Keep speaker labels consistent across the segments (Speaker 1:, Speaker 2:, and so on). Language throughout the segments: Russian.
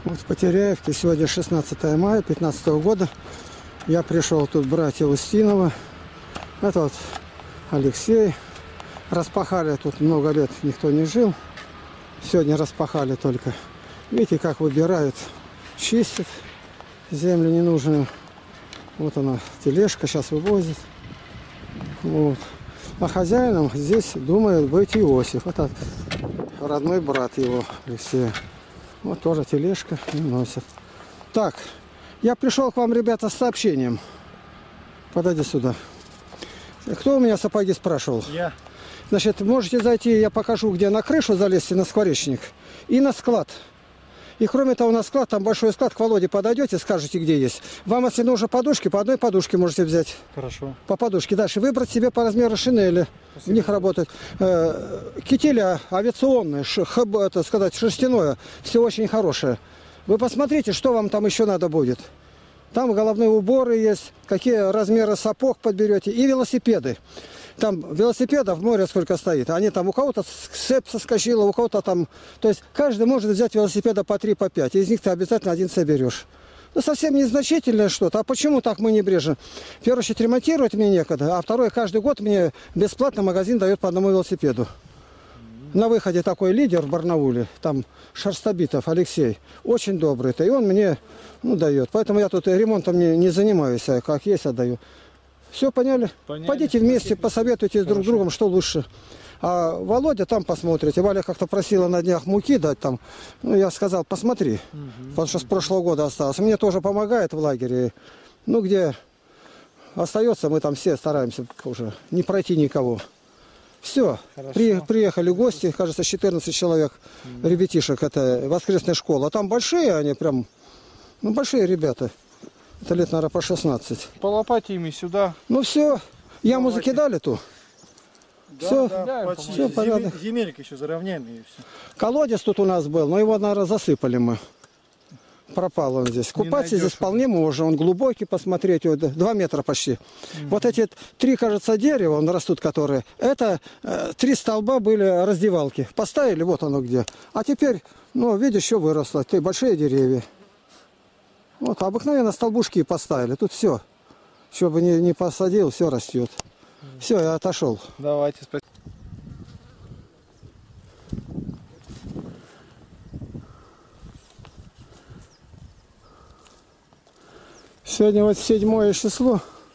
Speaker 1: Вот в Потеряевке сегодня 16 мая 2015 года. Я пришел тут братья Устинова. Это вот Алексей. Распахали тут много лет, никто не жил. Сегодня распахали только. Видите, как выбирают, чистят землю ненужную. Вот она, тележка, сейчас вывозит. Вот. А хозяином здесь думает быть Иосиф. Это родной брат его, Алексея. Вот тоже тележка и носят. Так, я пришел к вам, ребята, с сообщением. Подойди сюда. Кто у меня сапоги спрашивал?
Speaker 2: Я.
Speaker 1: Значит, можете зайти, я покажу, где на крышу залезть, на скворечник. И на склад. И кроме того, на склад, там большой склад, к Володе подойдете, скажете, где есть. Вам, если нужны подушки, по одной подушке можете взять.
Speaker 2: Хорошо.
Speaker 1: По подушке. Дальше выбрать себе по размеру шинели. Спасибо. В них работают. Кителя авиационные, это сказать, шерстяное. Все очень хорошее. Вы посмотрите, что вам там еще надо будет. Там головные уборы есть, какие размеры сапог подберете. И велосипеды. Там велосипедов в море сколько стоит. Они там у кого-то цепь соскочила, у кого-то там... То есть каждый может взять велосипеда по 3, по 5. Из них ты обязательно один соберешь. Ну, совсем незначительное что-то. А почему так мы небрежны? В первую очередь ремонтировать мне некогда, а второе, каждый год мне бесплатно магазин дает по одному велосипеду. На выходе такой лидер в Барнауле, там Шерстобитов Алексей, очень добрый-то, и он мне дает. Поэтому я тут ремонтом не занимаюсь, а как есть отдаю. Все поняли? Поняли. Пойдите вместе, посоветуйтесь друг с другом, что лучше. А Володя там посмотрите. Валя как-то просила на днях муки дать там. Ну, я сказал, посмотри. Потому что с прошлого года осталось. Мне тоже помогает в лагере. Ну, где остается, мы там все стараемся уже не пройти никого. Все. Приехали гости, кажется, 14 человек, ребятишек. Это воскресная школа. А там большие они прям, большие ребята. Это лет, наверное, по 16.
Speaker 2: По лопате ими сюда.
Speaker 1: Ну все, яму закидали ту.
Speaker 2: Да,
Speaker 1: все,
Speaker 2: да,
Speaker 1: почти. Все порядок.
Speaker 2: Земельник еще заровняем и все.
Speaker 1: Колодец тут у нас был, но его, наверное, засыпали мы. Пропал он здесь. Купаться здесь вполне можно. Он глубокий, посмотреть, 2 метра почти. Вот эти 3, кажется, дерева, растут, которые, это 3 столба были раздевалки. Поставили, вот оно где. А теперь, видишь, что выросло. Ты большие деревья. Вот, обыкновенно столбушки поставили. Тут все. Чтобы не посадил, все растет. Все, я отошел.
Speaker 2: Давайте, спасибо.
Speaker 1: Сегодня вот 7 число.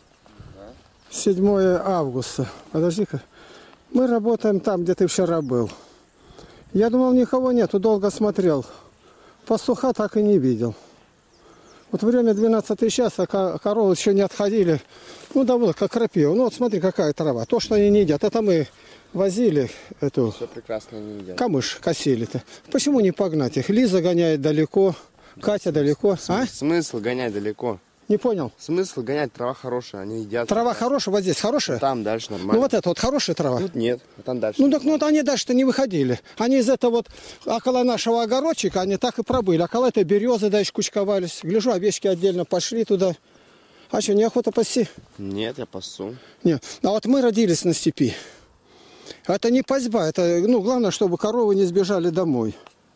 Speaker 1: 7 августа. Подожди-ка. Мы работаем там, где ты вчера был. Я думал, никого нету, долго смотрел. Пастуха так и не видел. Вот время 12 час, а коровы еще не отходили. Да вот, как крапива. Вот смотри, какая трава. То, что они не едят. Это мы возили эту...
Speaker 3: Все прекрасно не едят.
Speaker 1: Камыш косили-то. Почему не погнать их? Лиза гоняет далеко, Катя далеко.
Speaker 3: Смысл гонять далеко?
Speaker 1: Не понял.
Speaker 3: Смысл гонять, трава хорошая, они едят.
Speaker 1: Трава хорошая, вот здесь хорошая?
Speaker 3: Там дальше нормально.
Speaker 1: Вот это вот хорошая трава?
Speaker 3: Тут нет, а там дальше.
Speaker 1: Они дальше-то не выходили. Они из этого вот, около нашего огородчика, они так и пробыли. Около этой березы дальше кучковались. Гляжу, овечки отдельно пошли туда. А что, неохота пасти?
Speaker 3: Нет, я пасу.
Speaker 1: Нет. А вот мы родились на степи. Это не пасьба, это, главное, чтобы коровы не сбежали домой.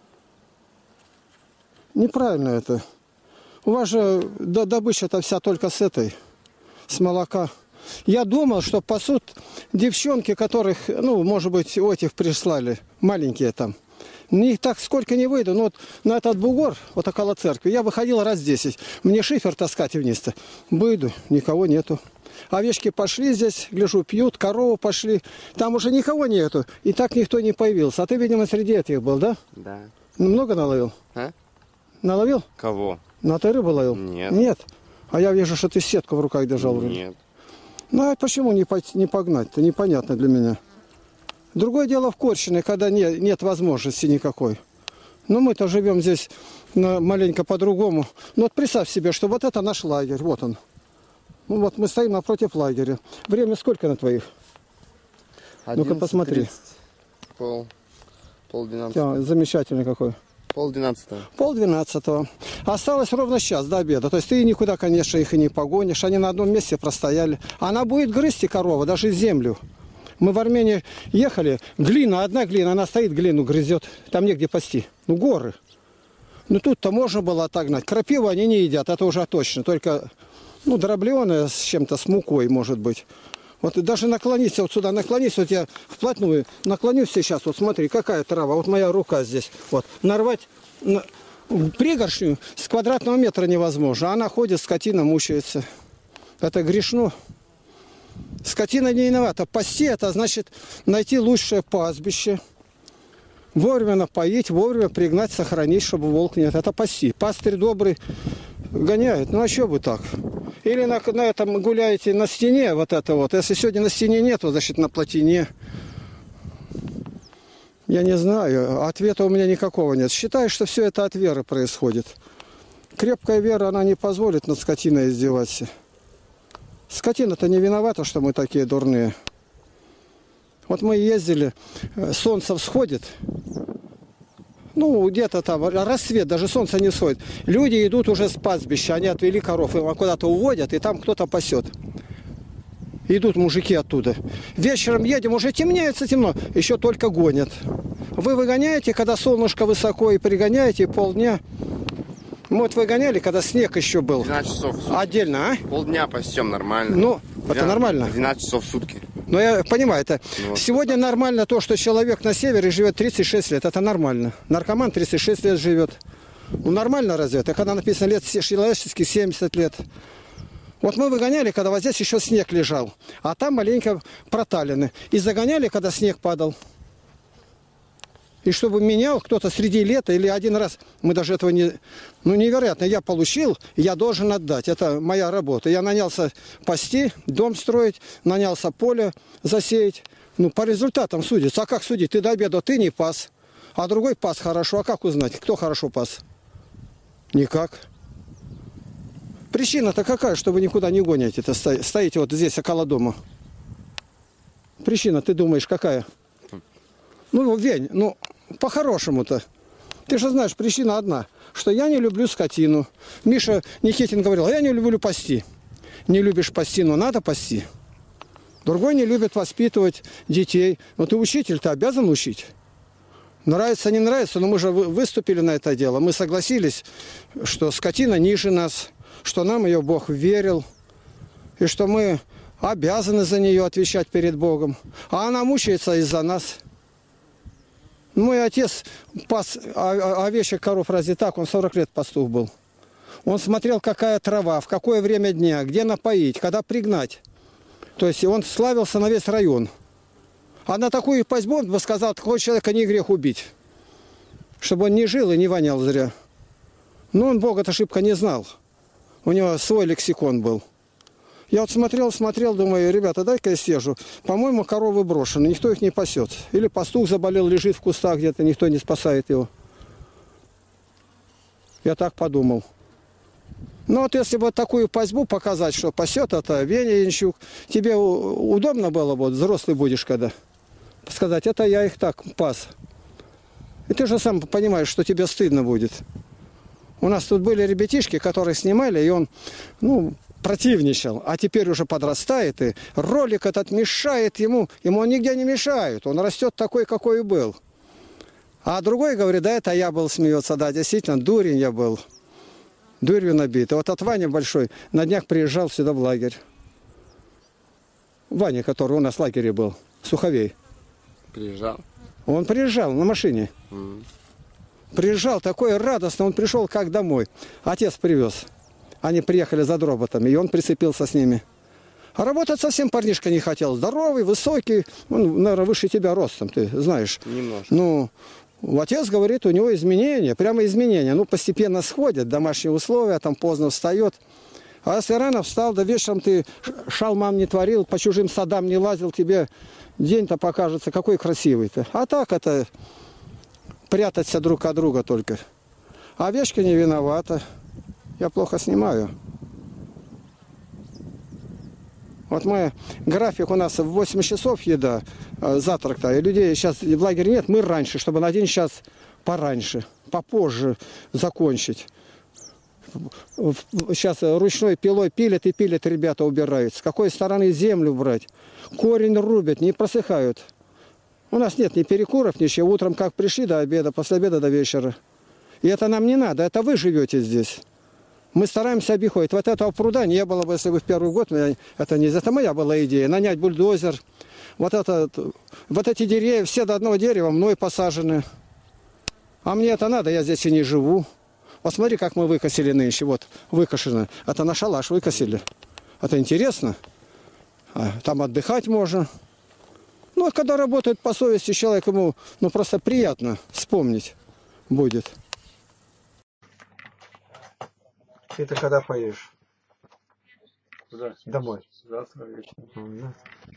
Speaker 1: Неправильно это. У вас же добыча-то вся только с этой, с молока. Я думал, что пасут девчонки, которых, может быть, этих прислали, маленькие там. Их так сколько не выйду. Вот на этот бугор, вот около церкви, я выходил раз 10. Мне шифер таскать вниз-то. Выйду, никого нету. Овечки пошли здесь, гляжу, пьют, коровы пошли. Там уже никого нету. И так никто не появился. А ты, видимо, среди этих был, да?
Speaker 3: Да.
Speaker 1: Много наловил?
Speaker 3: А?
Speaker 1: Наловил?
Speaker 3: Кого?
Speaker 1: Ты рыбу ловил?
Speaker 3: Нет.
Speaker 1: Нет? А я вижу, что ты сетку в руках держал.
Speaker 3: Нет.
Speaker 1: А почему не погнать-то? Непонятно для меня. Другое дело в Корчине, когда нет возможности никакой. Но мы-то живем здесь маленько по-другому. Вот представь себе, что вот это наш лагерь. Вот он. Вот мы стоим напротив лагеря. Время сколько на твоих? Ну-ка посмотри.
Speaker 3: Пол-12.
Speaker 1: Замечательный какой.
Speaker 3: 11:30.
Speaker 1: 11:30. Осталось ровно час до обеда. То есть ты никуда, конечно, их и не погонишь. Они на одном месте простояли. Она будет грызть, корова, даже землю. Мы в Армении ехали. Глина, одна глина, она стоит, глину грызет. Там негде пасти. Горы. Ну тут-то можно было отогнать. Крапиву они не едят, это уже точно. Только, ну, дробленое с чем-то, с мукой, может быть. Вот и даже наклониться вот сюда, наклонись, вот я вплотную наклонюсь сейчас, вот смотри, какая трава, вот моя рука здесь. Вот, нарвать пригоршню с квадратного метра невозможно. Она ходит, скотина мучается. Это грешно. Скотина не виновата. Пасти — это значит найти лучшее пастбище. Вовремя напоить, вовремя пригнать, сохранить, чтобы волк нет. Это пасти. Пастырь добрый гоняет. Ну а что бы так? Или на этом гуляете на стене, вот это вот. Если сегодня на стене нет, то значит на плотине. Я не знаю. Ответа у меня никакого нет. Считаю, что все это от веры происходит. Крепкая вера, она не позволит над скотиной издеваться. Скотина-то не виновата, что мы такие дурные. Вот мы ездили, солнце всходит, ну, где-то там рассвет, даже солнце не всходит. Люди идут уже с пастбища, они отвели коров, их куда-то уводят, и там кто-то пасет. Идут мужики оттуда. Вечером едем, уже темнеется темно, еще только гонят. Вы выгоняете, когда солнышко высоко, и пригоняете, и полдня. Мы вот выгоняли, когда снег еще был.
Speaker 3: 12 часов в сутки.
Speaker 1: Отдельно, а?
Speaker 3: Полдня пасем нормально.
Speaker 1: Ну, это нормально.
Speaker 3: 12 часов в сутки.
Speaker 1: Но я понимаю, это
Speaker 3: Вот.
Speaker 1: сегодня нормально то, что человек на севере живет 36 лет. Это нормально. Наркоман 36 лет живет. Ну, нормально разве это? Когда написано лет человеческих 70 лет. Вот мы выгоняли, когда вот здесь еще снег лежал. А там маленько проталины. И загоняли, когда снег падал. И чтобы менял кто-то среди лета или один раз, мы даже этого не... Ну, невероятно, я получил, я должен отдать. Это моя работа. Я нанялся пасти, дом строить, нанялся поле засеять. Ну, по результатам судится. А как судить? Ты до обеда, ты не пас, а другой пас хорошо. А как узнать, кто хорошо пас? Никак. Причина-то какая, что вы никуда не гоните? Стоите вот здесь, около дома. Причина, ты думаешь, какая? Ну, Вень, ну, по-хорошему-то. Ты же знаешь, причина одна, что я не люблю скотину. Миша Никитин говорил, я не люблю пасти. Не любишь пасти, но надо пасти. Другой не любит воспитывать детей. Но ты учитель, ты обязан учить. Нравится, не нравится, но мы же выступили на это дело. Мы согласились, что скотина ниже нас, что нам ее Бог верил, и что мы обязаны за нее отвечать перед Богом. А она мучается из-за нас. Мой отец пас овечек, коров разве так? Он 40 лет пастух был. Он смотрел, какая трава, в какое время дня, где напоить, когда пригнать. То есть он славился на весь район. А на такую пастьбу он бы сказал, такого человека не грех убить. Чтобы он не жил и не вонял зря. Но он Бога ошибка не знал. У него свой лексикон был. Я вот смотрел, думаю, ребята, дай-ка я съезжу. По-моему, коровы брошены, никто их не пасет. Или пастух заболел, лежит в кустах где-то, никто не спасает его. Я так подумал. Ну вот если бы такую пастьбу показать, что пасет это Веня Янчук, тебе удобно было бы, вот, взрослый будешь когда, сказать, это я их так пас. И ты же сам понимаешь, что тебе стыдно будет. У нас тут были ребятишки, которые снимали, и он, ну, противничал, а теперь уже подрастает, и ролик этот мешает ему он нигде не мешает, он растет такой, какой и был. А другой говорит, да, это я был, смеется, да, действительно, дурень я был, дурью набит. И вот от Вани большой на днях приезжал сюда в лагерь. Ваня, который у нас в лагере был, Суховей.
Speaker 3: Приезжал?
Speaker 1: Он приезжал на машине. Приезжал такой радостно, он пришел как домой. Отец привез. Они приехали за дроботами, и он прицепился с ними. А работать совсем парнишка не хотел. Здоровый, высокий, он, наверное, выше тебя ростом, ты знаешь.
Speaker 3: Немножко.
Speaker 1: Ну, отец говорит, у него изменения, прямо изменения. Ну, постепенно сходят, домашние условия, там поздно встает. А если рано встал, да вечером ты шалмам не творил, по чужим садам не лазил, тебе день-то покажется, какой красивый-то. А так это прятаться друг от друга только. Овечка не виновата. Я плохо снимаю. Вот мы, график у нас в 8 часов еда, завтрак-то, и людей сейчас в лагере нет, мы раньше, чтобы на 1 час пораньше, попозже закончить. Сейчас ручной пилой пилят и пилят, ребята убирают. С какой стороны землю брать? Корень рубят, не просыхают. У нас нет ни перекуров, ничего. Утром как пришли до обеда, после обеда до вечера. И это нам не надо, это вы живете здесь. Мы стараемся обиходить. Вот этого пруда не было бы, если бы в первый год, это не это моя была идея, нанять бульдозер. Вот эти деревья, все до одного дерева мной посажены. А мне это надо, я здесь и не живу. Посмотри, как мы выкосили нынче. Вот, выкошено. Это на шалаш выкосили. Это интересно. Там отдыхать можно. Ну, а когда работает по совести человек, ему просто приятно вспомнить будет. И ты когда поедешь?
Speaker 2: Куда?
Speaker 1: Домой.
Speaker 2: Завтра вечером.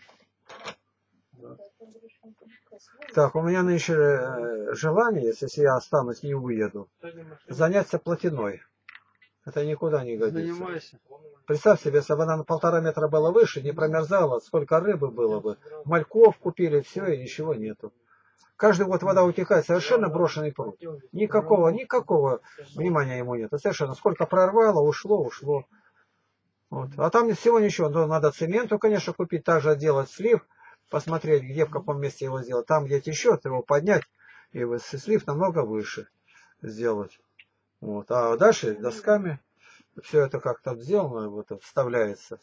Speaker 1: Так, у меня нынче желание, если я останусь, не уеду, заняться плотиной. Это никуда не годится.
Speaker 2: Занимайся.
Speaker 1: Представь себе, если бы она на 1,5 метра была выше, не промерзала, сколько рыбы было бы. Мальков купили, все, и ничего нету. Каждый год вода утекает, совершенно брошенный пруд. Никакого внимания ему нет. Совершенно. Сколько прорвало, ушло. Вот. А там всего ничего. Но надо цементу, конечно, купить, также делать слив, посмотреть, где, в каком месте его сделать. Там, где течет, его поднять, и слив намного выше сделать. Вот. А дальше досками все это как-то сделано, вот, вставляется.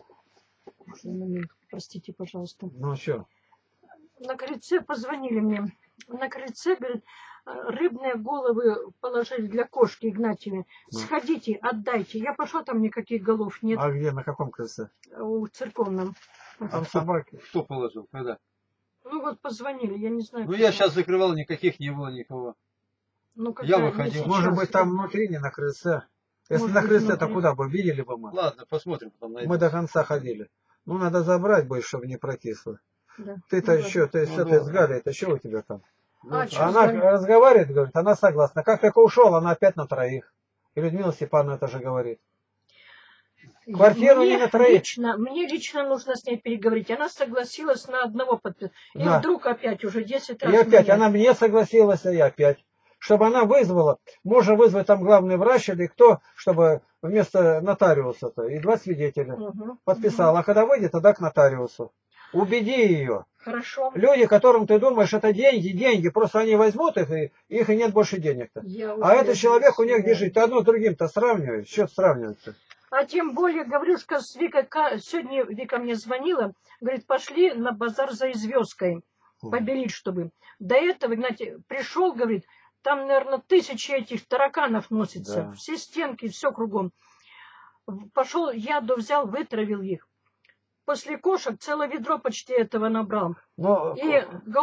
Speaker 4: Простите, пожалуйста.
Speaker 1: Ну что?
Speaker 4: На крыльце позвонили мне. На крыльце, говорит, рыбные головы положили для кошки Игнатьевны. Сходите, отдайте. Я пошла, там никаких голов нет.
Speaker 1: А где, на каком крыльце?
Speaker 4: У церковном.
Speaker 1: Там собаки.
Speaker 2: Кто положил? Когда?
Speaker 4: Ну вот позвонили, я не знаю.
Speaker 2: Ну я сейчас закрывал, никаких не было никого.
Speaker 4: Ну,
Speaker 2: Я выходил.
Speaker 1: Может быть, там внутри, не на крыльце. Если
Speaker 4: Может
Speaker 1: на
Speaker 4: быть,
Speaker 1: крыльце-то
Speaker 4: внутри.
Speaker 1: куда бы, видели бы мы?
Speaker 2: Ладно, посмотрим потом на
Speaker 1: Мы
Speaker 2: это.
Speaker 1: до конца ходили. Ну, надо забрать будет, чтобы не прокисло.
Speaker 4: Да.
Speaker 1: Ты-то
Speaker 4: Ну,
Speaker 1: еще, ты с этой с Галей, это что у тебя там?
Speaker 4: А, что
Speaker 1: Она
Speaker 4: за-
Speaker 1: разговаривает, говорит, она согласна. Как только ушел, она опять на троих. И Людмила Степановна это же говорит. Квартиру не на троих.
Speaker 4: Мне лично нужно с ней переговорить. Она согласилась на одного подписать. И
Speaker 1: Да.
Speaker 4: вдруг опять уже 10 раз.
Speaker 1: И опять,
Speaker 4: меня.
Speaker 1: она мне согласилась, а я опять. Чтобы она вызвала, можно вызвать там главный врач или кто, чтобы вместо нотариуса-то, и 2 свидетеля
Speaker 4: Мгм.
Speaker 1: подписал. А когда выйдет, тогда к нотариусу. Убеди ее.
Speaker 4: Хорошо.
Speaker 1: Люди, которым ты думаешь, это деньги, просто они возьмут их, и их и нет больше денег-то.
Speaker 4: Я
Speaker 1: А
Speaker 4: уже
Speaker 1: этот человек, у них
Speaker 4: объясняю.
Speaker 1: бежит, ты одно с другим-то сравниваешь, что сравнивать-то?
Speaker 4: А тем более, говорю, что с Викой, сегодня Вика мне звонила, говорит, пошли на базар за известкой, побелить, чтобы. До этого, знаете, пришел, говорит, там, наверное, 1000 этих тараканов носится,
Speaker 1: Да.
Speaker 4: все стенки, все кругом. Пошел, яду взял, вытравил их. После кошек целое ведро почти этого набрал.
Speaker 1: Но,
Speaker 4: И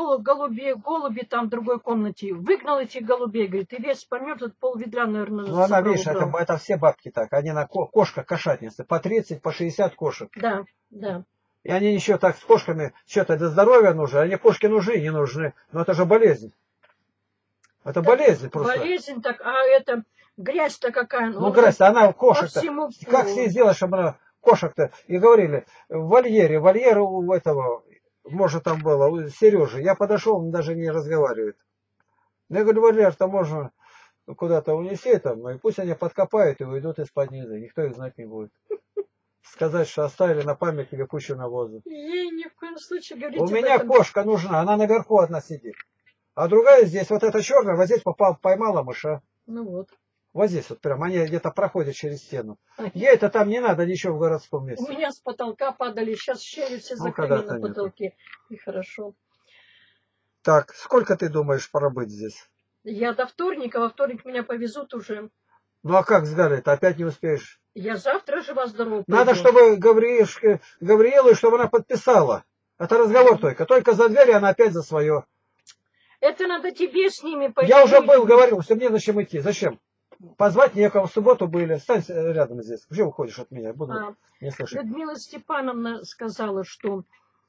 Speaker 4: голуби там в другой комнате. Выгнал этих голубей, говорит, и весь помет, пол-ведра, наверное,
Speaker 1: ну, она,
Speaker 4: собрал,
Speaker 1: видишь,
Speaker 4: убрал.
Speaker 1: это все бабки так, они на кошка-кошатницы, по 30, по 60 кошек.
Speaker 4: Да, да.
Speaker 1: И они еще так с кошками, что-то для здоровья нужно, они кошки нужны, не нужны, но это же болезнь. Это болезнь просто.
Speaker 4: Болезнь так, а это грязь-то какая.
Speaker 1: Ну, грязь, она кошек-то,
Speaker 4: всему
Speaker 1: как с ней сделать, чтобы она кошек-то, и говорили, в вольер у этого, может там было, у Сережи, я подошел, он даже не разговаривает. Я говорю, вольер-то можно куда-то унести там, ну и пусть они подкопают и уйдут из-под низа, никто их знать не будет. Сказать, что оставили на память или кучу навоза.
Speaker 4: Ей ни в коем случае говорить
Speaker 1: У
Speaker 4: об
Speaker 1: меня
Speaker 4: этом.
Speaker 1: кошка нужна, она наверху одна сидит. А другая здесь, вот эта черная, вот здесь поймала мыша.
Speaker 4: Ну вот.
Speaker 1: Вот здесь вот прям, они где-то проходят через стену.
Speaker 4: Ай.
Speaker 1: Ей это там не надо ничего в городском
Speaker 4: У
Speaker 1: месте.
Speaker 4: меня с потолка падали, сейчас щели все
Speaker 1: Ну,
Speaker 4: закрыли
Speaker 1: когда-то
Speaker 4: на
Speaker 1: нету.
Speaker 4: потолке. И хорошо.
Speaker 1: Так, сколько ты думаешь пробыть здесь?
Speaker 4: Я до вторника, во вторник меня повезут уже.
Speaker 1: Ну а как с Галей-то, опять не успеешь?
Speaker 4: Я завтра жива-здорова
Speaker 1: Надо,
Speaker 4: пойду.
Speaker 1: чтобы Гавриэлу, чтобы она подписала. Это разговор только за дверь, она опять за свое.
Speaker 4: Это надо тебе с ними пойти.
Speaker 1: Я уже был, говорил, что мне зачем идти, зачем? Позвать некого, в субботу были. Стань рядом здесь. Где уходишь от меня? Буду не слышать.
Speaker 4: Людмила Степановна сказала, что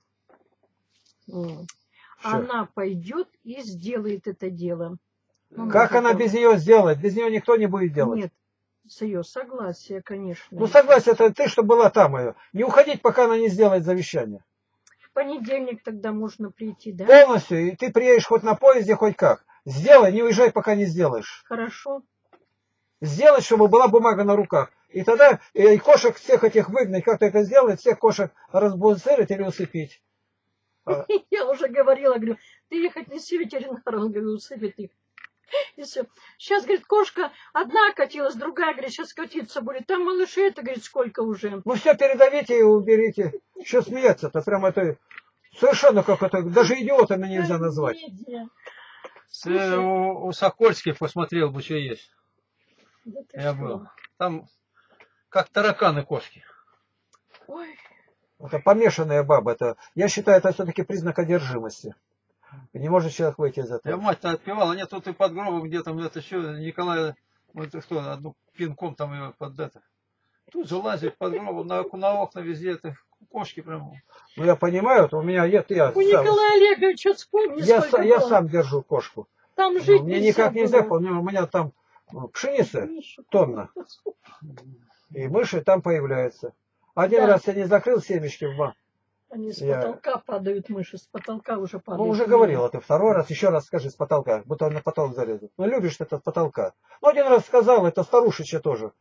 Speaker 4: она пойдет и сделает это дело. Ну,
Speaker 1: Как
Speaker 4: может,
Speaker 1: она без нее сделает? Без нее никто не будет делать.
Speaker 4: Нет, с ее согласия, конечно.
Speaker 1: Ну согласен, это ты, что была там ее. Не уходить, пока она не сделает завещание.
Speaker 4: В понедельник тогда можно прийти, да?
Speaker 1: Полностью, и ты приедешь хоть на поезде, хоть как. Сделай, не уезжай, пока не сделаешь.
Speaker 4: Хорошо.
Speaker 1: Сделать, чтобы была бумага на руках. И тогда и кошек всех этих выгнать, как ты это сделать, всех кошек разбузырить или усыпить.
Speaker 4: Я уже говорила, говорю, ты их отнеси ветеринару, он говорит, усыпит их. И все. Сейчас, говорит, кошка одна катилась, другая, говорит, сейчас катиться будет. Там малышей, это, говорит, сколько уже.
Speaker 5: Ну все передавите и уберите. Что смеяться-то? Прям это совершенно как это, даже идиотами нельзя назвать.
Speaker 4: Комедия.
Speaker 2: Ты у Сокольских посмотрел бы, что есть.
Speaker 4: Да ты
Speaker 2: Я
Speaker 4: что?
Speaker 2: был. Там как тараканы кошки.
Speaker 4: Ой,
Speaker 5: Это помешанная баба. Это, я считаю, это все-таки признак одержимости. Не может человек выйти из
Speaker 2: Я
Speaker 5: этого.
Speaker 2: мать-то отпевала, нет, тут и под гробом, где там, это еще Николай, вот кто, одну пинком там ее под это. Тут же лазит под гробом, на окна везде, это кошки прям.
Speaker 5: Ну я понимаю, вот у меня есть,
Speaker 4: у Николая Олеговича вспомни,
Speaker 5: я
Speaker 4: сколько было.
Speaker 5: сам держу кошку.
Speaker 4: Там жить
Speaker 5: Мне никак нельзя,
Speaker 4: было.
Speaker 5: у меня там пшеница тонна. И мыши там появляются. Один
Speaker 4: Да.
Speaker 5: раз я не закрыл семечки в банк.
Speaker 4: Они с
Speaker 5: Я-
Speaker 4: потолка падают, мыши, с потолка уже падают.
Speaker 5: Ну, уже говорила ты второй раз, еще раз скажи с потолка, будто он на потолок залезет. Ну, любишь ты это с потолка. Ну, один раз сказал, это старушечья тоже.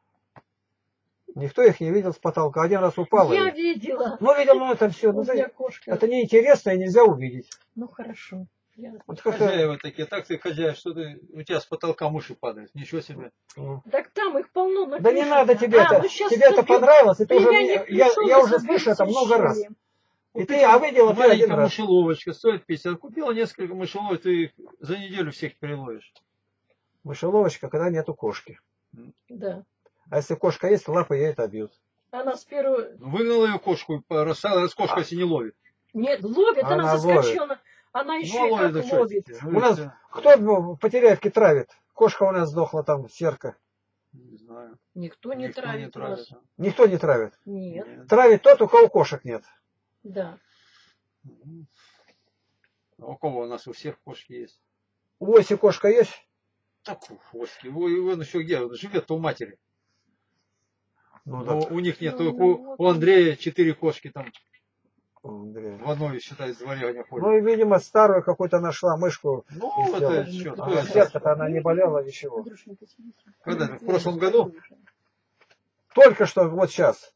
Speaker 5: Никто их не видел с потолка. Один раз упала.
Speaker 4: Я
Speaker 5: и-
Speaker 4: видела.
Speaker 5: Ну, видел, ну, это все.
Speaker 4: У меня кошка.
Speaker 5: Это неинтересно и нельзя увидеть.
Speaker 4: Ну, хорошо. Я...
Speaker 5: Вот как-то,
Speaker 2: Хозяева такие, так ты хозяин, что ты, у тебя с потолка мыши падают, ничего себе.
Speaker 5: ну.
Speaker 4: Так там их полно на
Speaker 5: Да не
Speaker 4: крыше.
Speaker 5: надо тебе это.
Speaker 4: ну щас
Speaker 5: Тебе это
Speaker 4: забью.
Speaker 5: понравилось, и ты уже,
Speaker 4: Племянник
Speaker 5: я
Speaker 4: пришел,
Speaker 5: уже слышу это много раз.
Speaker 4: защищали.
Speaker 5: И ты, а видела ты один
Speaker 2: Маленькая
Speaker 5: раз.
Speaker 2: мышеловочка, стоит 50. Купила несколько мышеловок, ты их за неделю всех переловишь.
Speaker 5: Мышеловочка, когда нету кошки.
Speaker 4: Да.
Speaker 5: А если кошка есть, лапы ей это бьют.
Speaker 4: Она с первого...
Speaker 2: Выгнала ее кошку, раз кошка если не ловит.
Speaker 4: Нет, ловит, она
Speaker 5: Она
Speaker 4: заскочила. Она еще и
Speaker 2: ловит,
Speaker 4: как
Speaker 2: да что
Speaker 4: ловит.
Speaker 2: тебе?
Speaker 5: У нас кто потеряевки травит? Кошка у нас сдохла там, серка.
Speaker 2: Не знаю.
Speaker 4: Никто не
Speaker 2: Никто
Speaker 4: травит нас.
Speaker 5: Никто не травит.
Speaker 4: Нет,
Speaker 2: Нет.
Speaker 5: Травит тот, у кого кошек нет.
Speaker 4: да.
Speaker 2: А у кого у нас у всех кошки есть?
Speaker 5: У Оси кошка есть?
Speaker 2: Так у кошки. Он еще где? Он живет у матери.
Speaker 5: Ну,
Speaker 2: Но
Speaker 5: так.
Speaker 2: у них нет.
Speaker 4: Ну,
Speaker 2: У Андрея 4 кошки там.
Speaker 5: Андрей.
Speaker 2: В одной, считай, дворе они ходят.
Speaker 5: Ну и, видимо, старую какую-то нашла мышку.
Speaker 2: Ну,
Speaker 5: и сделала.
Speaker 2: это что?
Speaker 5: А сердце-то она не болела, ничего.
Speaker 2: Когда? В прошлом году?
Speaker 5: Только что, вот сейчас.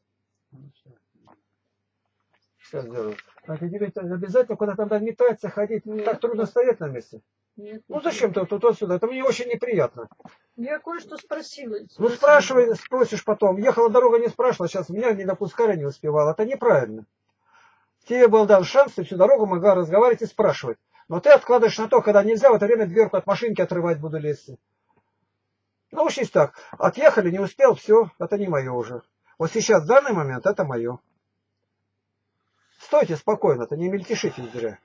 Speaker 5: Сейчас делаю. А ты тебе обязательно куда-то надо метаться, ходить.
Speaker 4: Нет.
Speaker 5: Так трудно стоять на месте.
Speaker 4: Нет,
Speaker 5: Ну зачем ты туда-сюда? Это мне очень неприятно.
Speaker 4: Я кое-что спросила.
Speaker 5: Ну спрашивай, спросишь потом. Ехала дорога, не спрашивала, сейчас меня не допускали, не успевала. Это неправильно. Тебе был дан шанс, ты всю дорогу могла разговаривать и спрашивать. Но ты откладываешь на то, когда нельзя, в это время дверку от машинки отрывать буду лезть. Научись так. Отъехали, не успел, все, это не мое уже. Вот сейчас, в данный момент, это мое. Стойте спокойно, то не мельтешите зря.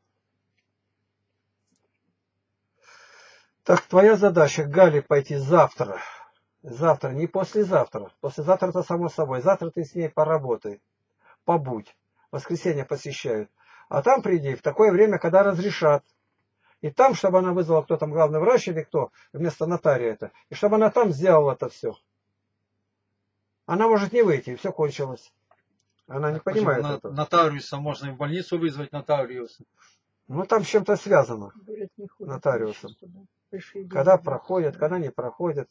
Speaker 5: Так, твоя задача, Гале, пойти завтра. Завтра, не послезавтра. Послезавтра это само собой. Завтра ты с ней поработай. Побудь. В воскресенье посещают. А там приди в такое время, когда разрешат. И там, чтобы она вызвала, кто там главный врач или кто, вместо нотария это. И чтобы она там сделала это все. Она может не выйти, и все кончилось. Она не понимает этого.
Speaker 2: Нотариуса можно и в больницу вызвать нотариуса.
Speaker 5: Ну там с чем-то связано.
Speaker 4: Говорят, не ходят
Speaker 5: Нотариусом.
Speaker 4: сейчас туда. Пришли
Speaker 5: Когда
Speaker 4: деньги.
Speaker 5: проходят, когда не проходят.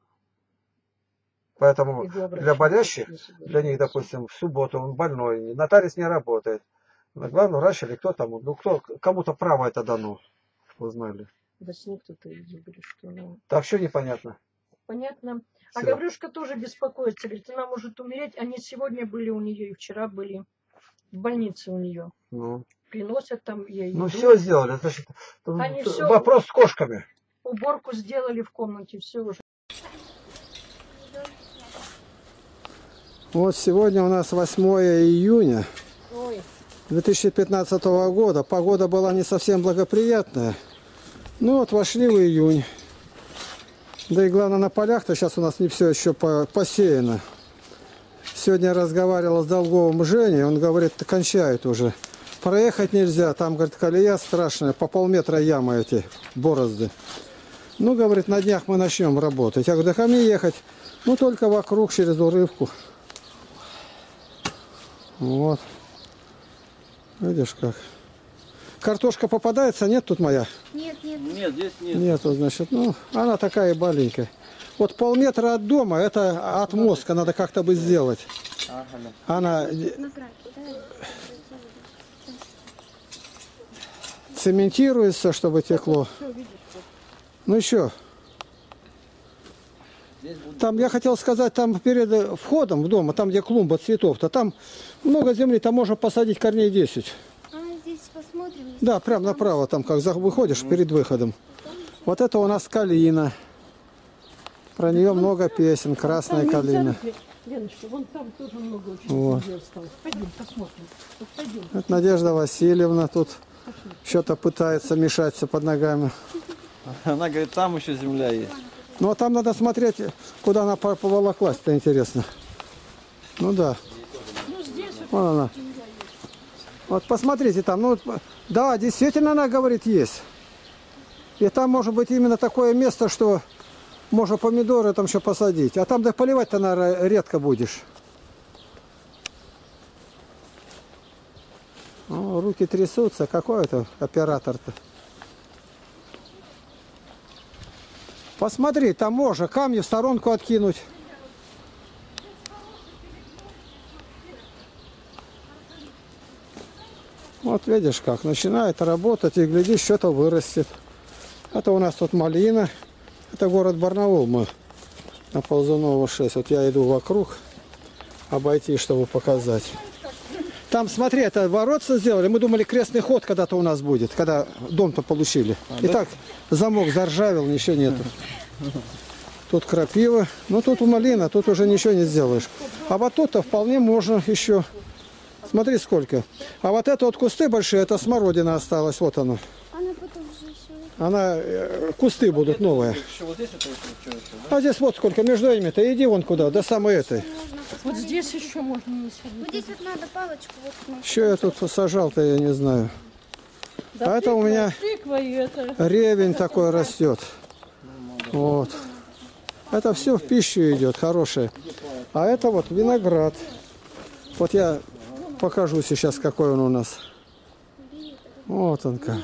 Speaker 5: Поэтому
Speaker 4: Иду
Speaker 5: для
Speaker 4: обращаться,
Speaker 5: болящих,
Speaker 4: если
Speaker 5: для них,
Speaker 4: даже
Speaker 5: допустим, в субботу он больной, нотариус не работает. Но главный врач или кто там, ну кто, кому-то право это дано. Узнали.
Speaker 4: во сне кто-то видел, говорит, что она...
Speaker 5: Так все непонятно.
Speaker 4: Понятно. А
Speaker 5: Всё.
Speaker 4: Гаврюшка тоже беспокоится. Говорит, она может умереть. Они сегодня были у нее и вчера были в больнице у нее.
Speaker 5: Ну,
Speaker 4: Приносят там ей
Speaker 5: ну
Speaker 4: еду.
Speaker 5: все сделали. Значит, тут
Speaker 4: Они всё-
Speaker 5: вопрос с кошками.
Speaker 4: Уборку сделали в комнате. Все уже.
Speaker 1: Вот сегодня у нас 8 июня
Speaker 4: Ой,
Speaker 1: 2015 года. Погода была не совсем благоприятная. Ну вот вошли в июнь. Да и главное на полях-то сейчас у нас не все еще посеяно. Сегодня я разговаривал с Долговым Женей, он говорит, кончают уже. Проехать нельзя, там, говорит, колея страшная, по полметра ямы эти, борозды. Ну, говорит, на днях мы начнем работать. Я говорю, да ко мне ехать, ну, только вокруг, через урывку. Вот. Видишь как. Картошка попадается, нет тут моя?
Speaker 3: Нет,
Speaker 2: Нет, здесь нет.
Speaker 1: Нету, значит, ну, она такая маленькая. Вот полметра от дома, это от мостка надо как-то бы сделать. Она цементируется, чтобы текло. Ну еще. Там, я хотел сказать, там перед входом в дом, там где клумба цветов-то, там много земли, там можно посадить корней 10.
Speaker 6: А здесь посмотрим.
Speaker 1: Да, прям направо, там как выходишь перед выходом. Вот это у нас калина. Про нее много песен, красная калина.
Speaker 4: Леночка, вон там тоже много очень
Speaker 1: Вот.
Speaker 4: осталось. Пойдем посмотрим. Вот пойдем.
Speaker 1: Это Надежда Васильевна тут что-то пытается мешаться под ногами.
Speaker 7: Она говорит, там еще земля есть.
Speaker 1: Ну а там надо смотреть, куда она поволоклась-то, интересно. Ну да.
Speaker 4: Ну здесь вот
Speaker 1: Вон она. Вот посмотрите там. Ну, да, действительно она говорит есть. И там может быть именно такое место, что можно помидоры там еще посадить. А там да поливать-то, наверное, редко будешь. О, руки трясутся. Какой это оператор-то? Посмотри, там можно камни в сторонку откинуть. Вот видишь как, начинает работать и глядишь, что-то вырастет. Это у нас тут малина. Это город Барнаул, мы на Ползунова 6. Вот я иду вокруг обойти, чтобы показать. Там, смотри, это воротца сделали. Мы думали, крестный ход когда-то у нас будет, когда дом-то получили. Итак, замок заржавел, ничего нету. Тут крапива. Ну, тут малина, тут уже ничего не сделаешь. А вот тут-то вполне можно еще. Смотри, сколько. А вот это вот кусты большие, это смородина осталась. Вот она.
Speaker 6: Она потом же еще...
Speaker 1: Она, кусты будут новые.
Speaker 7: Еще вот здесь это еще, да?
Speaker 1: А здесь вот сколько между ними-то. Иди вон куда, до самой этой.
Speaker 6: Можно
Speaker 4: Вот
Speaker 6: посмотреть.
Speaker 4: здесь еще можно не садить.
Speaker 6: Вот здесь вот надо палочку. Вот, ну,
Speaker 1: Что я тут посажал-то, я не знаю.
Speaker 4: Да,
Speaker 1: А это у меня
Speaker 4: тыква и это.
Speaker 1: ревень такой растет. Вот. Это все в пищу идет, хорошее. А это вот виноград. Вот я покажу сейчас, какой он у нас. Вот он как.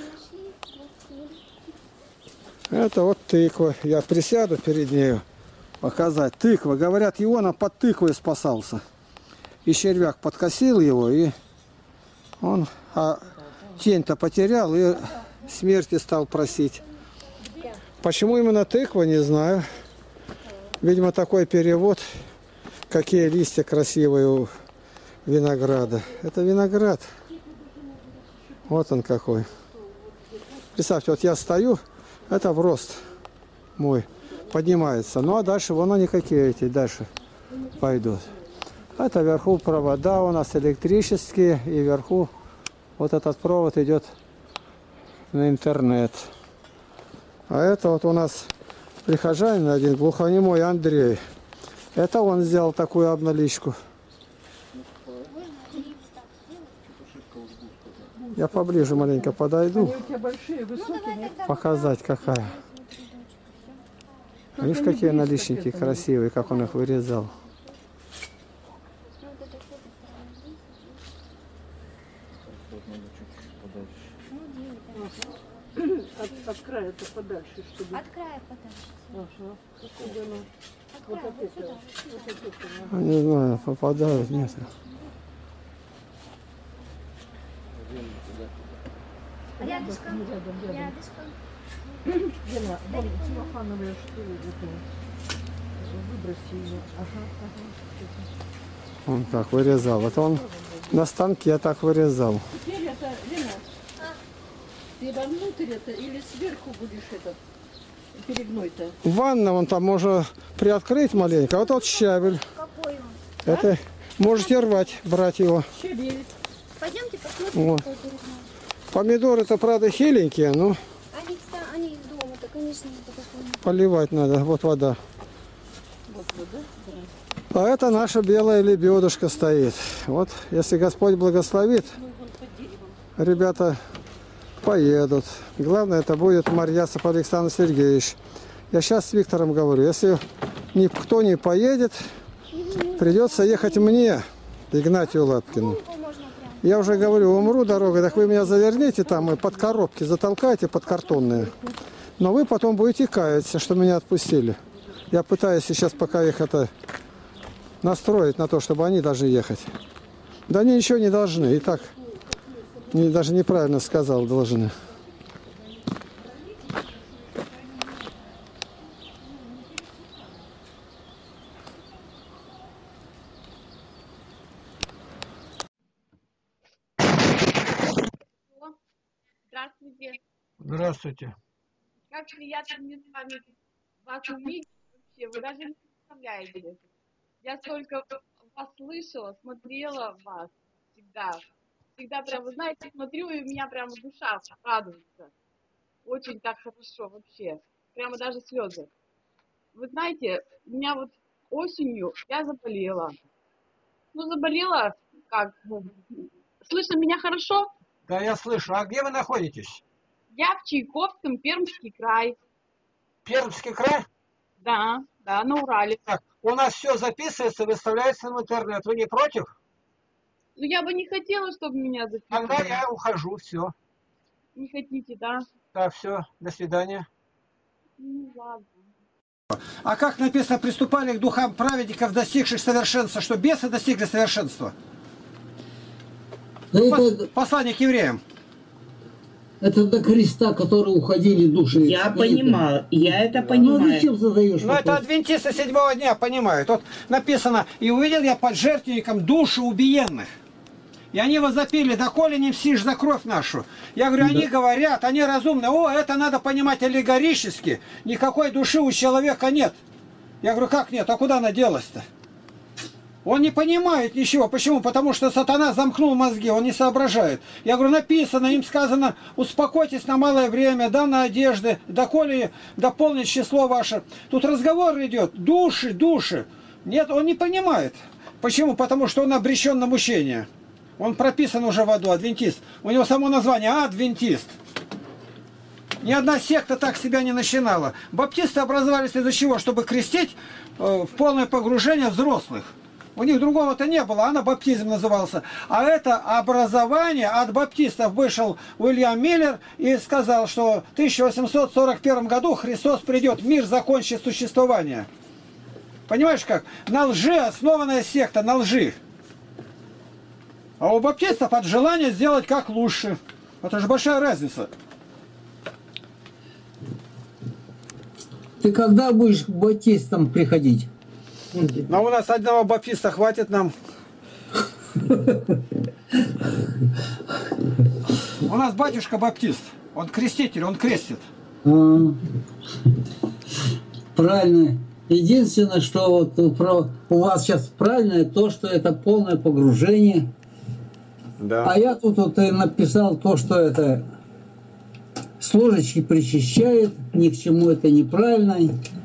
Speaker 1: Это вот тыква. Я присяду перед нею показать. Тыква. Говорят, Иона под тыквой спасался. И червяк подкосил его, и он тень-то потерял, и смерти стал просить. Почему именно тыква, не знаю. Видимо, такой перевод. Какие листья красивые у винограда. Это виноград. Вот он какой. Представьте, вот я стою, это в рост мой поднимается. Ну а дальше вон они какие эти дальше пойдут. Это вверху провода у нас электрические, и вверху вот этот провод идет на интернет. А это вот у нас прихожанин один, глухонемой Андрей. Это он сделал такую обналичку. Я поближе маленько подойду,
Speaker 4: Они у тебя большие, высокие, нет?
Speaker 1: показать какая. Видишь, какие наличники красивые, как он их вырезал.
Speaker 4: От края-то подальше, чтобы...
Speaker 6: От края подальше.
Speaker 4: Ага. Чтобы оно...
Speaker 6: От
Speaker 4: Вот
Speaker 6: края,
Speaker 4: от
Speaker 6: вот
Speaker 4: этого.
Speaker 6: сюда.
Speaker 4: Вот от этого.
Speaker 1: Не знаю, попадают, нет.
Speaker 6: Рядышком.
Speaker 4: Рядом.
Speaker 6: Рядышком.
Speaker 4: Лена, вон целлофановые штуки. Выброси ее. Ага.
Speaker 1: Он так вырезал. Вот он на станке так вырезал.
Speaker 4: Теперь это, Лена, ты вовнутрь это или сверху будешь этот перегной-то?
Speaker 1: Ванна вон там можно приоткрыть маленько. Вот тот щавель.
Speaker 6: Какой он?
Speaker 1: Это можете рвать, брать его.
Speaker 4: Щавель.
Speaker 6: Пойдемте посмотрим,
Speaker 1: Вот.
Speaker 6: какой перед нами.
Speaker 1: Помидоры-то, правда, хиленькие, но
Speaker 6: Они из дома-то, конечно, это какой-нибудь.
Speaker 1: поливать надо. Вот вода.
Speaker 4: Вот, да?
Speaker 1: А это наша белая лебедушка стоит. Вот, если Господь благословит, ребята поедут. Главное, это будет Марьясов Александр Сергеевич. Я сейчас с Виктором говорю, если никто не поедет, придется ехать мне, Игнатию Лапкину.
Speaker 6: Можно прям.
Speaker 1: Я уже говорю, умру дорогой, так вы меня заверните там и под коробки затолкайте, под картонные. Но вы потом будете каяться, что меня отпустили. Я пытаюсь сейчас пока их это настроить на то, чтобы они должны ехать. Да они ничего не должны. И так, даже неправильно сказал, должны.
Speaker 2: Здравствуйте.
Speaker 8: Как приятно мне с вами вас увидеть вообще. Вы даже не представляете. Я столько вас слышала, смотрела вас всегда. Всегда прям, вы знаете, смотрю, и у меня прямо душа радуется. Очень так хорошо вообще. Прямо даже слезы. Вы знаете, у меня вот осенью я заболела. Ну, заболела как? Слышно меня хорошо?
Speaker 5: Да, я слышу. А где вы находитесь?
Speaker 8: Я в Чайковском, Пермский край.
Speaker 5: Пермский край?
Speaker 8: Да, на Урале.
Speaker 5: Так, у нас все записывается, выставляется в интернет. Вы не против?
Speaker 8: Ну, я бы не хотела, чтобы меня записывали.
Speaker 5: Тогда я ухожу, все.
Speaker 8: Не хотите, да?
Speaker 5: Да, все, до свидания.
Speaker 8: Ну, ладно.
Speaker 1: А как написано, приступали к духам праведников, достигших совершенства, что бесы достигли совершенства?
Speaker 9: Да это,
Speaker 1: Послание к евреям.
Speaker 9: это до креста, которые уходили души.
Speaker 10: Я понимаю, я это
Speaker 9: Ну,
Speaker 10: понимаю.
Speaker 9: зачем задаешь
Speaker 1: Но это
Speaker 9: вопрос?
Speaker 1: адвентисты седьмого дня понимают. Вот написано, и увидел я под жертвенником души убиенных. И они возопили, доколе не всишь за кровь нашу. Я говорю, они говорят, они разумны. О, это надо понимать аллегорически. Никакой души у человека нет. Я говорю, как нет? А куда она делась-то? Он не понимает ничего. Почему? Потому что сатана замкнул мозги, он не соображает. Я говорю, написано, им сказано, успокойтесь на малое время, да на одежды, доколе дополнит число ваше. Тут разговор идет, души. Нет, он не понимает. Почему? Потому что он обречен на мучение. Он прописан уже в аду, адвентист. У него само название адвентист. Ни одна секта так себя не начинала. Баптисты образовались из-за чего? Чтобы крестить в полное погружение взрослых. У них другого-то не было, анабаптизм назывался. А это образование от баптистов вышел Уильям Миллер и сказал, что в 1841 году Христос придет, мир закончит существование. Понимаешь как? На лжи основанная секта, на лжи. А у баптистов от желания сделать как лучше. Это же большая разница.
Speaker 9: Ты когда будешь к баптистам приходить?
Speaker 1: Но у нас одного баптиста хватит нам. У нас батюшка баптист. Он креститель, он крестит.
Speaker 9: Правильно. Единственное, что вот у вас сейчас правильное, то, что это полное погружение.
Speaker 1: Да.
Speaker 9: А я тут вот и написал то, что это с ложечки причащает, ни к чему это неправильно.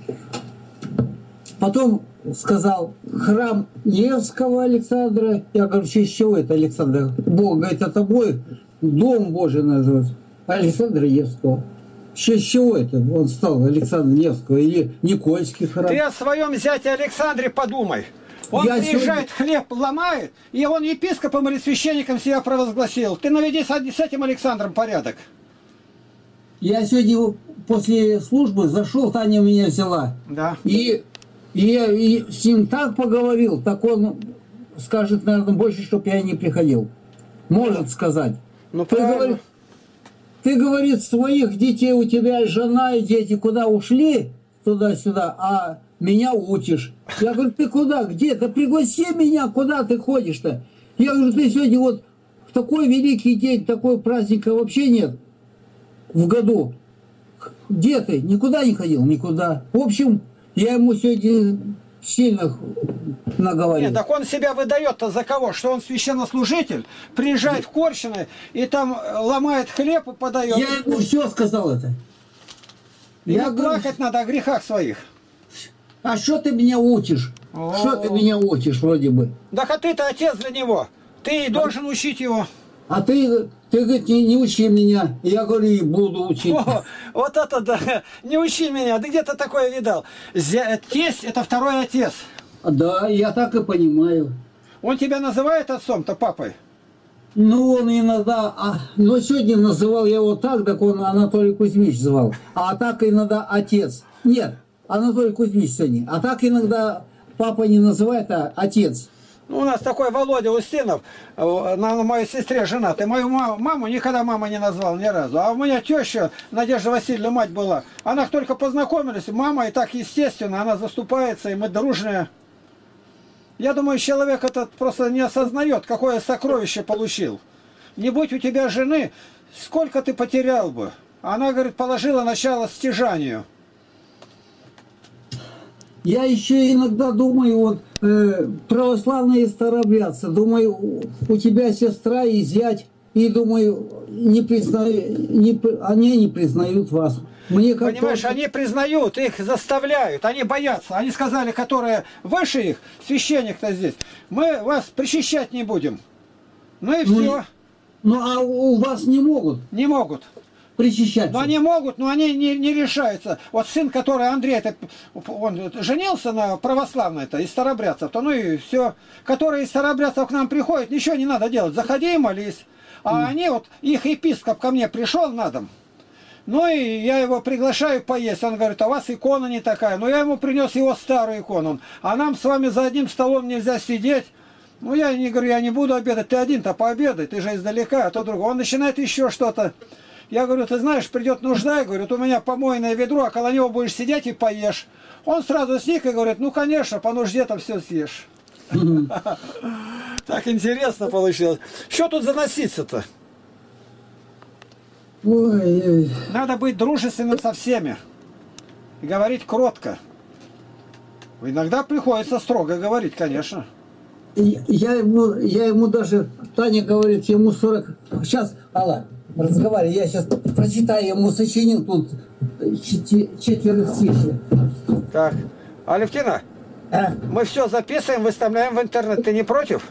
Speaker 9: Потом сказал храм Невского Александра. Я говорю, в честь чего это Александр? Бог говорит, это бой, дом Божий называется. Александра Невского. В честь чего это он стал Александра Невского или Никольский храм?
Speaker 1: Ты о своем зяте Александре подумай. Он
Speaker 9: Я
Speaker 1: приезжает, хлеб ломает, и он епископом или священником себя провозгласил. Ты наведи с этим Александром порядок.
Speaker 9: Я сегодня после службы зашел, Таня меня взяла.
Speaker 1: Да.
Speaker 9: И я с ним так поговорил, так он скажет, наверное, больше, чтобы я не приходил. Может сказать.
Speaker 1: Ну,
Speaker 9: ты, говорит, своих детей, у тебя жена и дети куда ушли, туда-сюда, а меня учишь. Я говорю, ты куда, где? Да пригласи меня, куда ты ходишь-то? Я говорю, ты сегодня вот в такой великий день, такой праздника вообще нет в году. Где ты? Никуда не ходил? Никуда. В общем, я ему сегодня сильно наговорил.
Speaker 1: Нет, так он себя выдает-то за кого? Что он священнослужитель, приезжает в Корщины и там ломает хлеб и подает.
Speaker 9: Я ему все сказал это.
Speaker 1: Я плакать надо о грехах своих.
Speaker 9: А что ты меня учишь? Что ты меня учишь вроде бы?
Speaker 1: Да а ты-то отец для него. Ты должен учить его.
Speaker 9: А ты говорит, не учи меня. Я говорю, и буду учить.
Speaker 1: О, вот это да. Не учи меня. Ты где-то такое видал. Тесть – это второй отец.
Speaker 9: Да, я так и понимаю.
Speaker 1: Он тебя называет отцом-то, папой?
Speaker 9: Ну, он иногда... но сегодня называл я его так он Анатолий Кузьмич звал. А так иногда отец. Нет, Анатолий Кузьмич сегодня. А так иногда папа не называет, а отец.
Speaker 1: Ну, у нас такой Володя Устинов, на моей сестре женат. И мою маму никогда мама не назвал ни разу. А у меня теща, Надежда Васильевна, мать была. Она только познакомились, мама и так естественно, она заступается, и мы дружные. Я думаю, человек этот просто не осознает, какое сокровище получил. Не будь у тебя жены, сколько ты потерял бы. Она, говорит, положила начало стяжанию.
Speaker 9: Я еще иногда думаю, вот православные старобрядцы, думаю, у тебя сестра и зять, и думаю, они не признают вас. Мне как
Speaker 1: Понимаешь, они признают, их заставляют, они боятся. Они сказали, которые выше их, священник-то здесь, мы вас причащать не будем. Ну и все.
Speaker 9: Ну а у вас не могут?
Speaker 1: Не могут.
Speaker 9: Причащаться.
Speaker 1: Но они могут, но они не решаются. Вот сын, который Андрей, он женился на православной-то, из старобрядцев-то, ну и все. Которые из старобрядцев к нам приходят, ничего не надо делать, заходи и молись. А они вот, их епископ ко мне пришел на дом. Ну и я его приглашаю поесть. Он говорит, а у вас икона не такая. Ну я ему принес его старую икону. А нам с вами за одним столом нельзя сидеть. Ну я не говорю, я не буду обедать. Ты один-то пообедай, ты же издалека, а то другой. Он начинает еще что-то. Я говорю, ты знаешь, придет нужда. Я говорю, у меня помойное ведро, а около него будешь сидеть и поешь. Он сразу сник и говорит, ну конечно, по нужде-то все съешь. Так интересно получилось. Что тут заноситься-то?
Speaker 9: Ой.
Speaker 1: Надо быть дружественным со всеми. И говорить кротко. Иногда приходится строго говорить, конечно.
Speaker 9: Я ему даже, Таня говорит, ему 40... Сейчас, Алла, разговаривай, я сейчас прочитаю, ему сочинил тут 4 стихи.
Speaker 1: Так, Алевтина, мы все записываем, выставляем в интернет. Ты не против?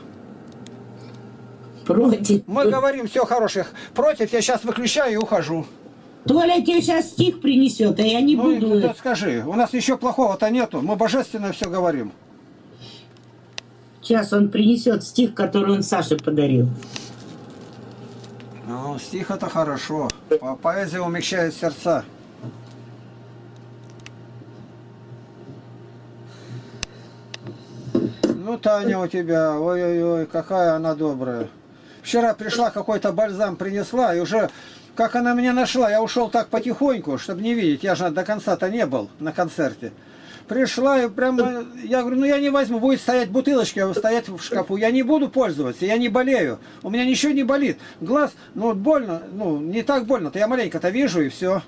Speaker 10: Против.
Speaker 1: Мы говорим все хороших. Против, я сейчас выключаю и ухожу.
Speaker 10: Толя тебе сейчас стих принесет, а я не буду.
Speaker 1: Ну, скажи, у нас еще плохого-то нету. Мы божественно все говорим.
Speaker 10: Сейчас он принесет стих, который он Саше подарил.
Speaker 1: Ну, стих это хорошо. Поэзия умягчает сердца. Ну, Таня у тебя, ой-ой-ой, какая она добрая. Вчера пришла, какой-то бальзам принесла, и уже, как она меня нашла, я ушел так потихоньку, чтобы не видеть, я же до конца-то не был на концерте. Пришла и прямо, я говорю, ну я не возьму, будет стоять бутылочка, стоять в шкафу, я не буду пользоваться, я не болею, у меня ничего не болит. Глаз, ну больно, ну не так больно-то, я маленько-то вижу и все.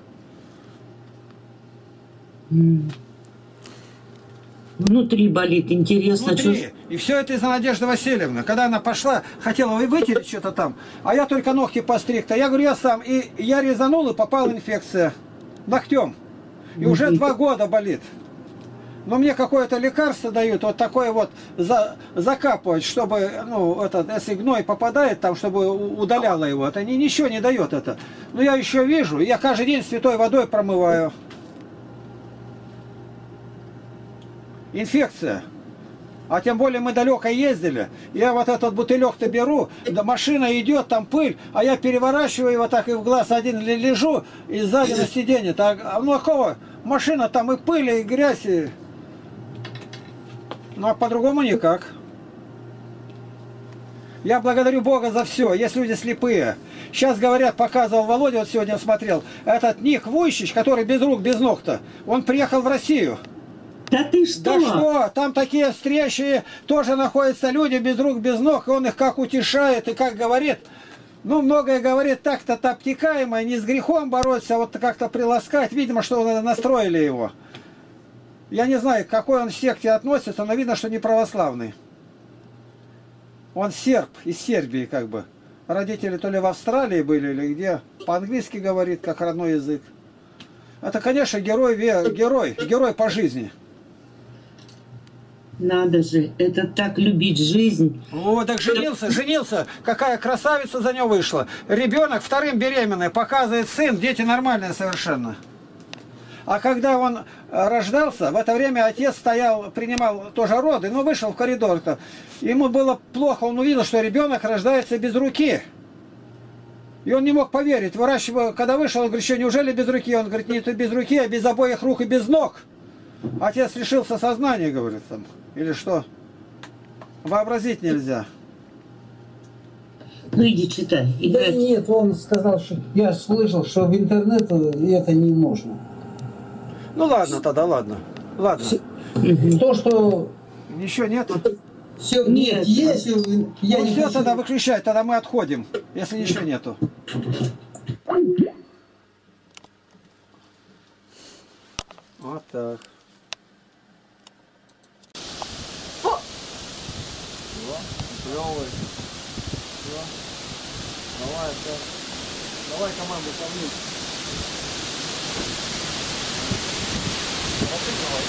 Speaker 10: Внутри болит, интересно.
Speaker 1: Внутри. И все это из-за Надежды Васильевны. Когда она пошла, хотела вытереть что-то там, а я только ногти постриг-то. Я говорю, я сам. И я резанул, и попала инфекция ногтем. И уже 2 года болит. Но мне какое-то лекарство дают, вот такое вот закапывать, чтобы, ну, если гной попадает там, чтобы удаляло его. Это ничего не дает это. Но я еще вижу, я каждый день святой водой промываю. Инфекция. А тем более мы далеко ездили. Я вот этот бутылек-то беру, да машина идет, там пыль, а я переворачиваю его так и в глаз один лежу, и сзади на сиденье. Так, ну какого? Машина там и пыль, и грязь. И... Ну а по-другому никак. Я благодарю Бога за все. Есть люди слепые. Сейчас говорят, показывал Володя, вот сегодня смотрел, этот Ник Вуйчич, который без рук, без ног-то, он приехал в Россию.
Speaker 10: Да ты что?
Speaker 1: Да что? Там такие встречи, тоже находятся люди без рук, без ног, и он их как утешает и как говорит. Ну, многое говорит так-то обтекаемо, не с грехом бороться, а вот как-то приласкать. Видимо, что настроили его. Я не знаю, к какой он секте относится, но видно, что не православный. Он серб, из Сербии как бы. Родители то ли в Австралии были, или где. По-английски говорит, как родной язык. Это, конечно, герой по жизни.
Speaker 10: Надо же, это так любить жизнь.
Speaker 1: О, так женился. Какая красавица за него вышла. Ребенок 2-м беременный, показывает сын, дети нормальные совершенно. А когда он рождался, в это время отец стоял, принимал тоже роды, но вышел в коридор-то. Ему было плохо, он увидел, что ребенок рождается без руки. И он не мог поверить. Выращивая, когда вышел, он говорит, что неужели без руки? Он говорит, нет, без руки, а без обоих рук и без ног. Отец лишился сознания, говорит там. Или что? Вообразить нельзя.
Speaker 10: Ну иди читай.
Speaker 9: Да нет, он сказал, что я слышал, что в интернет это не можно.
Speaker 1: Ну ладно тогда, ладно.
Speaker 9: То, что...
Speaker 1: Ничего нет?
Speaker 9: Все, нет, есть. Я
Speaker 1: ну
Speaker 9: не
Speaker 1: все,
Speaker 9: хочу.
Speaker 1: тогда выключай, тогда мы отходим, если ничего нету. Вот так.
Speaker 7: Клевый. Все. Давай опять. Давай команду ко мне. Разыгрывай.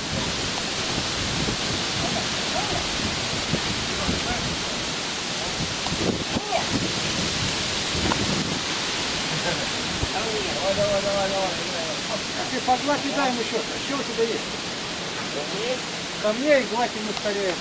Speaker 7: Давай.
Speaker 1: Ты погладь и дай ему еще. Что у тебя есть? Ко мне и гладь ему скорее.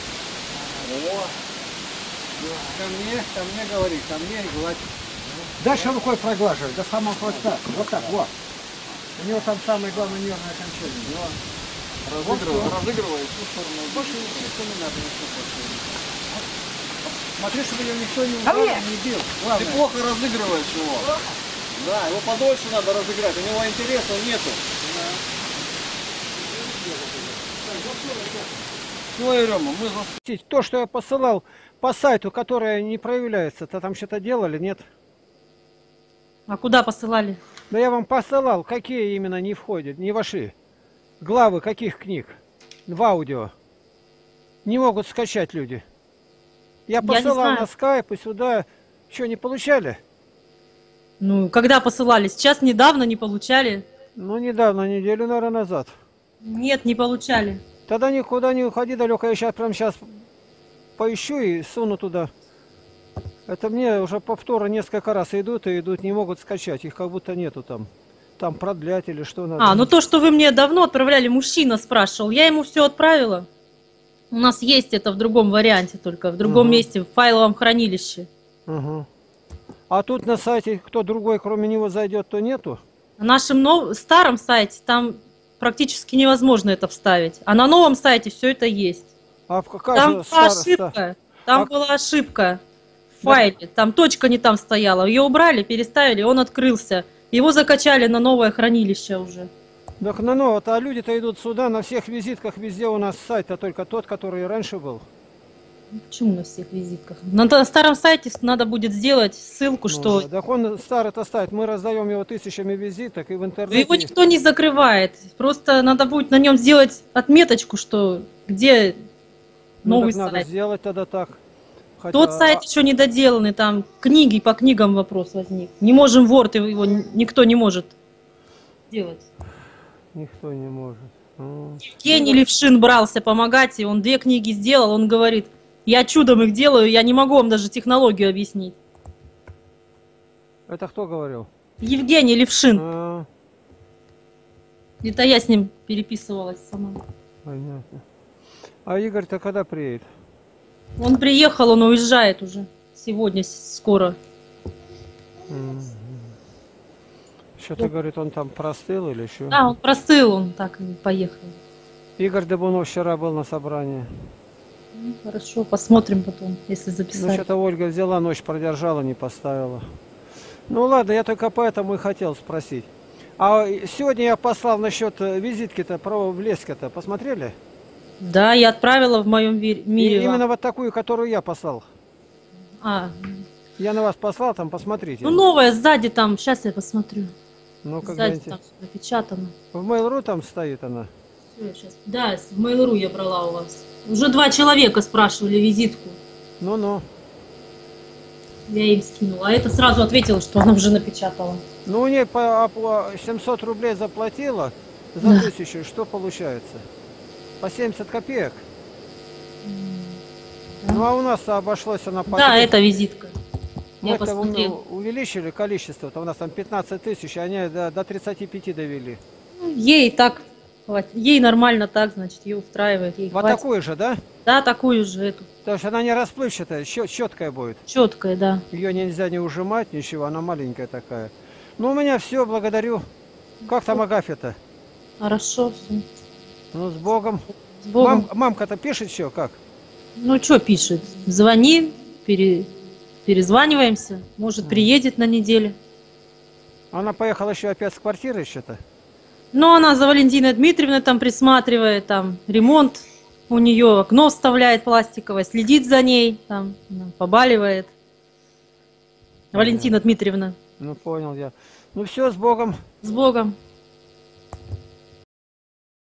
Speaker 1: Ко мне говори, ко мне и гладь. Дальше рукой проглаживай, до самого хвоста. Вот так, вот. У него там самое главное нервное окончание.
Speaker 7: Разыгрывай.
Speaker 1: Больше ничего не надо, ничего больше. Смотри, чтобы его никто не ударил, не бил.
Speaker 7: Ты плохо разыгрываешь его. Да, его подольше надо разыграть, у него интереса нету.
Speaker 1: Ой, Рома, мы то, что я посылал по сайту, которое не проявляется, то там что-то делали, нет?
Speaker 11: А куда посылали?
Speaker 1: Да я вам посылал, какие именно не входят, не вошли. Главы каких книг в аудио не могут скачать люди. Я посылал на скайп и сюда. Что, не получали?
Speaker 11: Ну, когда посылали? Сейчас недавно не получали.
Speaker 1: Ну, недавно, неделю, наверное, назад.
Speaker 11: Нет, не получали.
Speaker 1: Тогда никуда не уходи далеко. Я сейчас прямо сейчас поищу и суну туда. Это мне уже повторы несколько раз идут и идут, не могут скачать. Их как будто нету там. Там продлять или что надо.
Speaker 11: А, ну то, что вы мне давно отправляли, мужчина спрашивал. Я ему все отправила. У нас есть это в другом варианте только, в другом месте, в файловом хранилище.
Speaker 1: А тут на сайте кто другой, кроме него, зайдет, то нету?
Speaker 11: На нашем старом сайте там практически невозможно это вставить. А на новом сайте все это есть.
Speaker 1: А какая
Speaker 11: там
Speaker 1: же
Speaker 11: была ошибка. Там была ошибка в файле. Там точка не там стояла. Ее убрали, переставили, он открылся. Его закачали на новое хранилище уже.
Speaker 1: Так на новое, а люди-то идут сюда, на всех визитках везде у нас сайт, а только тот, который раньше был.
Speaker 11: Почему на всех визитках? На старом сайте надо будет сделать ссылку, что...
Speaker 1: Так он старый-то сайт, мы раздаем его тысячами визиток и в интернете.
Speaker 11: Его никто не закрывает. Просто надо будет на нем сделать отметочку, что где новый сайт.
Speaker 1: Надо сделать тогда так.
Speaker 11: Хотя... Тот сайт еще не доделанный, там книги, по книгам вопрос возник. Не можем Word, его никто не может сделать.
Speaker 1: Никто не может.
Speaker 11: Евгений Левшин брался помогать, и он 2 книги сделал, он говорит... Я чудом их делаю, я не могу вам даже технологию объяснить.
Speaker 1: Это кто говорил?
Speaker 11: Евгений Левшин. Это я с ним переписывалась сама.
Speaker 1: Понятно. А Игорь-то когда приедет?
Speaker 11: Он приехал, он уезжает уже. Сегодня, скоро.
Speaker 1: Что-то, говорит, он там простыл или что?
Speaker 11: Да, он простыл, он так и поехал.
Speaker 1: Игорь Дыбунов вчера был на собрании.
Speaker 11: Ну, хорошо, посмотрим потом, если записать.
Speaker 1: Ну, что-то Ольга взяла, ночь продержала, не поставила. Ну ладно, я только поэтому и хотел спросить. А сегодня я послал насчет визитки-то, про Влеска-то, посмотрели?
Speaker 11: Да, я отправила в моем мире.
Speaker 1: Именно вот такую, которую я послал. Я на вас послал, там посмотрите.
Speaker 11: Ну, новая сзади там, сейчас я посмотрю.
Speaker 1: Ну,
Speaker 11: сзади там напечатано.
Speaker 1: В Mail.ru там стоит она?
Speaker 11: Да, в Mail.ru я брала у вас. Уже 2 человека спрашивали визитку.
Speaker 1: Ну-ну.
Speaker 11: Я им скинула. А это сразу ответила, что она уже напечатала.
Speaker 1: Ну, у нее по 700 рублей заплатила за 1000. Что получается? По 70 копеек. Да. Ну, а у нас обошлось она по...
Speaker 11: Да, это визитка.
Speaker 1: Мы это увеличили количество-то. У нас там 15 тысяч, а они до 35 довели.
Speaker 11: Ей так... Ей нормально так, значит, ее устраивает. Ей
Speaker 1: вот такую же, да?
Speaker 11: Да, такую же эту.
Speaker 1: То есть она не расплывчатая, четкая будет.
Speaker 11: Четкая, да.
Speaker 1: Ее нельзя не ужимать, ничего, она маленькая такая. Ну, у меня все, благодарю. Как там Агафья-то?
Speaker 11: Хорошо все.
Speaker 1: Ну, с Богом.
Speaker 11: С Богом.
Speaker 1: Мамка-то пишет все, как?
Speaker 11: Ну, что пишет? Звони, перезваниваемся. Может, приедет на неделю.
Speaker 1: Она поехала еще опять с квартиры что-то?
Speaker 11: Ну, она за Валентиной Дмитриевной там присматривает, там ремонт у нее, окно вставляет пластиковое, следит за ней, там побаливает. Валентина Дмитриевна.
Speaker 1: Ну, понял я. Ну, все, с Богом.
Speaker 11: С Богом.